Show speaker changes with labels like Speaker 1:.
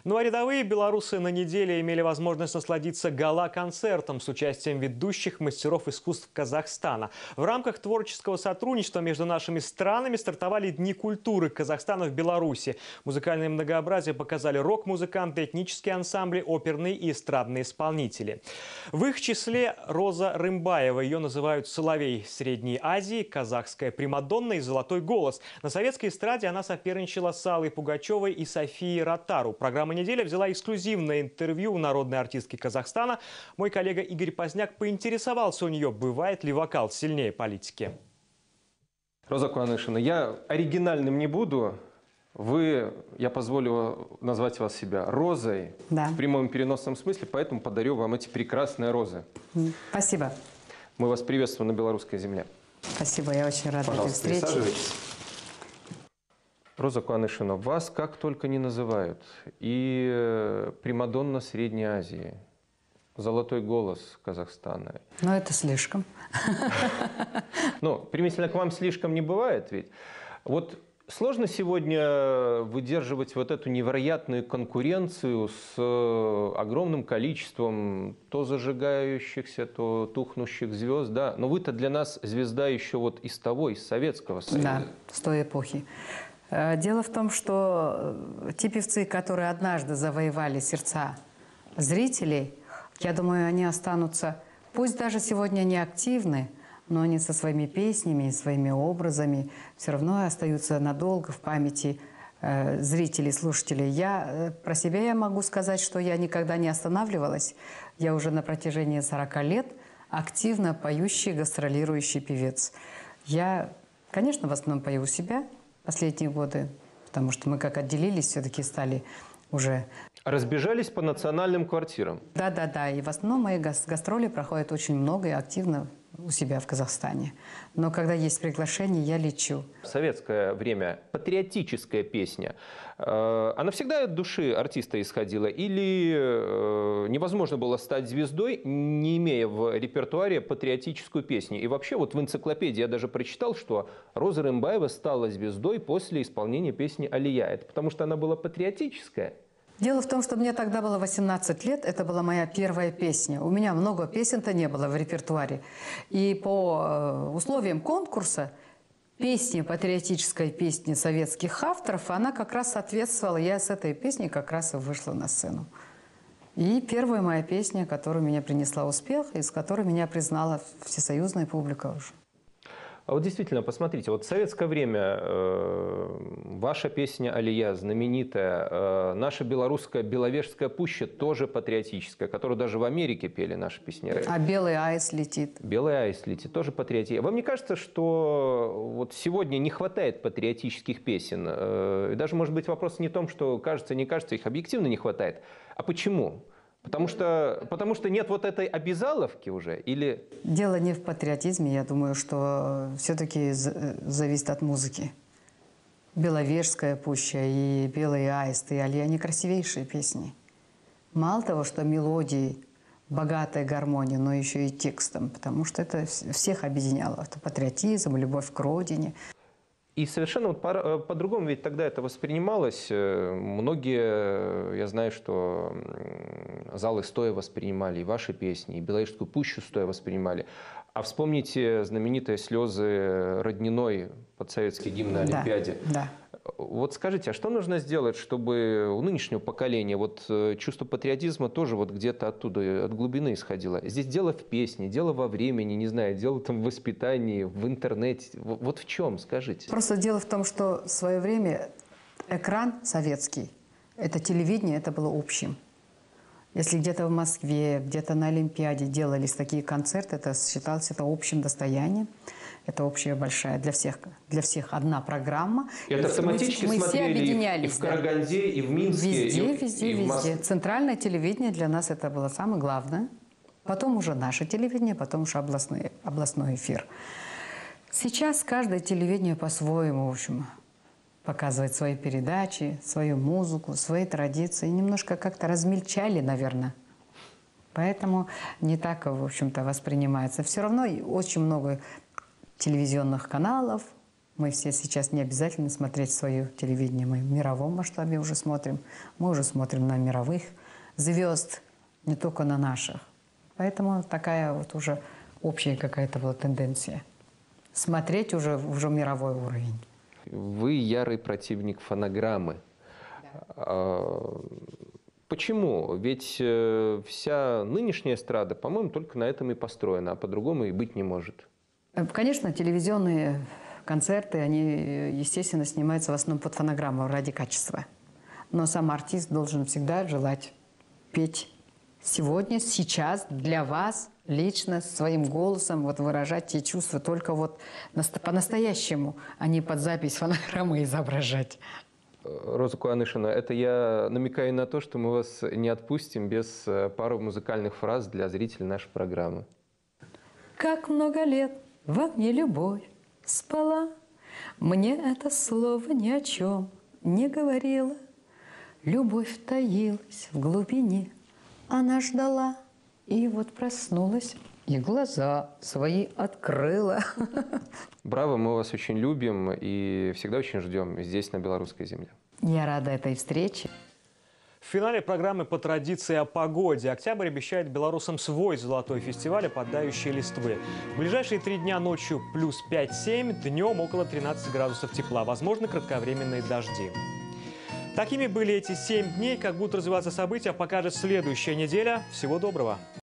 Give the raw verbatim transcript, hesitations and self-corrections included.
Speaker 1: Ну а рядовые белорусы на неделе имели возможность насладиться гала-концертом с участием ведущих мастеров искусств Казахстана. В рамках творческого сотрудничества между нашими странами стартовали Дни культуры Казахстана в Беларуси. Музыкальное многообразие показали рок-музыканты, этнические ансамбли, оперные и эстрадные исполнители. В их числе Роза Рымбаева. Ее называют «Соловей Средней Азии», казахская примадонна и «Золотой голос». На советской эстраде она соперничала с Аллой Пугачевой и Софией Ротару. Программа «Неделя» взяла эксклюзивное интервью у народной артистки Казахстана. Мой коллега Игорь Поздняк поинтересовался у нее, бывает ли вокал сильнее политики.
Speaker 2: Роза Куанышевна, я оригинальным не буду. Вы, я позволю назвать вас себя Розой, да, в прямом и переносном смысле, поэтому подарю вам эти прекрасные розы.
Speaker 3: Спасибо.
Speaker 2: Мы вас приветствуем на белорусской земле.
Speaker 3: Спасибо, я очень рада этой встрече.
Speaker 2: Присаживайтесь. Роза Куанышевна, вас как только не называют. И примадонна Средней Азии, золотой голос Казахстана.
Speaker 3: Но это слишком.
Speaker 2: Ну, примительно к вам слишком не бывает ведь. Вот сложно сегодня выдерживать вот эту невероятную конкуренцию с огромным количеством то зажигающихся, то тухнущих звезд. Да? Но вы-то для нас звезда еще вот из того, из Советского Союза.
Speaker 3: Да, с той эпохи. Дело в том, что те певцы, которые однажды завоевали сердца зрителей, я думаю, они останутся, пусть даже сегодня не активны, но они со своими песнями, своими образами все равно остаются надолго в памяти э, зрителей, слушателей. Я, э, про себя я могу сказать, что я никогда не останавливалась. Я уже на протяжении сорока лет активно поющий, гастролирующий певец. Я, конечно, в основном пою у себя последние годы, потому что мы как отделились, все-таки стали уже...
Speaker 2: Разбежались по национальным квартирам.
Speaker 3: Да-да-да, и в основном мои гастроли проходят очень много и активно у себя в Казахстане. Но когда есть приглашение, я лечу.
Speaker 2: В советское время патриотическая песня, э, она всегда от души артиста исходила? Или э, невозможно было стать звездой, не имея в репертуаре патриотическую песню? И вообще вот в энциклопедии я даже прочитал, что Роза Рымбаева стала звездой после исполнения песни «Алия». Это потому что она была патриотическая?
Speaker 3: Дело в том, что мне тогда было восемнадцать лет, это была моя первая песня. У меня много песен-то не было в репертуаре. И по условиям конкурса песня, патриотическая песня советских авторов, она как раз соответствовала. Я с этой песней как раз и вышла на сцену. И первая моя песня, которая меня принесла успех, и с которой меня признала всесоюзная публика уже.
Speaker 2: А вот действительно, посмотрите, вот в советское время э, ваша песня «Алия» знаменитая, э, наша белорусская «Беловежская пуща» тоже патриотическая, которую даже в Америке пели наши песняры.
Speaker 3: А «Белый аист летит».
Speaker 2: «Белый аист летит» тоже патриотическая. Вам не кажется, что вот сегодня не хватает патриотических песен? Э, и даже, может быть, вопрос не в том, что кажется, не кажется, их объективно не хватает. А почему? Потому что, потому что нет вот этой обязаловки уже? Или...
Speaker 3: Дело не в патриотизме, я думаю, что все-таки зависит от музыки. «Беловежская пуща» и «Белый аист» и «Алия» – они красивейшие песни. Мало того, что мелодии, богатая гармония, но еще и текстом, потому что это всех объединяло. Это патриотизм, любовь к родине.
Speaker 2: И совершенно вот по-другому ведь тогда это воспринималось. Многие, я знаю, что залы стоя воспринимали и ваши песни, и «Беловежскую пущу» стоя воспринимали. А вспомните знаменитые слезы Родниной под советский гимн на Олимпиаде.
Speaker 3: Да, да.
Speaker 2: Вот скажите, а что нужно сделать, чтобы у нынешнего поколения вот чувство патриотизма тоже вот где-то оттуда, от глубины исходило? Здесь дело в песне, дело во времени, не знаю, дело там в воспитании, в интернете. Вот в чем, скажите?
Speaker 3: Просто дело в том, что в свое время экран советский, это телевидение, это было общим. Если где-то в Москве, где-то на Олимпиаде делались такие концерты, это считалось это общим достоянием. Это общая большая для всех, для всех одна программа.
Speaker 2: И это автоматически мы,
Speaker 3: мы все объединялись.
Speaker 2: И в Караганде, и в Минске.
Speaker 3: Везде,
Speaker 2: и,
Speaker 3: везде,
Speaker 2: и в
Speaker 3: везде. Центральное телевидение для нас это было самое главное. Потом уже наше телевидение, потом уже областной, областной эфир. Сейчас каждое телевидение по-своему, в общем, показывает свои передачи, свою музыку, свои традиции. Немножко как-то размельчали, наверное. Поэтому не так, в общем-то, воспринимается. Все равно очень много телевизионных каналов, Мы все сейчас не обязательно смотреть свое телевидение. Мы в мировом масштабе уже смотрим. Мы уже смотрим на мировых звезд, не только на наших. Поэтому такая вот уже общая какая-то вот тенденция. Смотреть уже, уже мировой уровень.
Speaker 2: Вы ярый противник фонограммы. Да. Почему? Ведь вся нынешняя эстрада, по-моему, только на этом и построена, а по-другому и быть не может.
Speaker 3: Конечно, телевизионные концерты, они, естественно, снимаются в основном под фонограмму ради качества. Но сам артист должен всегда желать петь сегодня, сейчас, для вас, лично, своим голосом, вот выражать те чувства только вот по-настоящему, а не под запись фонограммы изображать.
Speaker 2: Роза Куанышина, это я намекаю на то, что мы вас не отпустим без пары музыкальных фраз для зрителей нашей программы.
Speaker 3: Как много лет во мне любовь спала, мне это слово ни о чем не говорило. Любовь таилась в глубине, она ждала, и вот проснулась, и глаза свои открыла.
Speaker 2: Браво, мы вас очень любим и всегда очень ждем здесь, на белорусской земле.
Speaker 3: Я рада этой встрече.
Speaker 1: В финале программы по традиции о погоде. Октябрь обещает белорусам свой золотой фестиваль «Опадающие листвы». В ближайшие три дня ночью плюс пять-семь, днем около тринадцати градусов тепла. Возможны кратковременные дожди. Такими были эти семь дней. Как будут развиваться события, покажет следующая неделя. Всего доброго!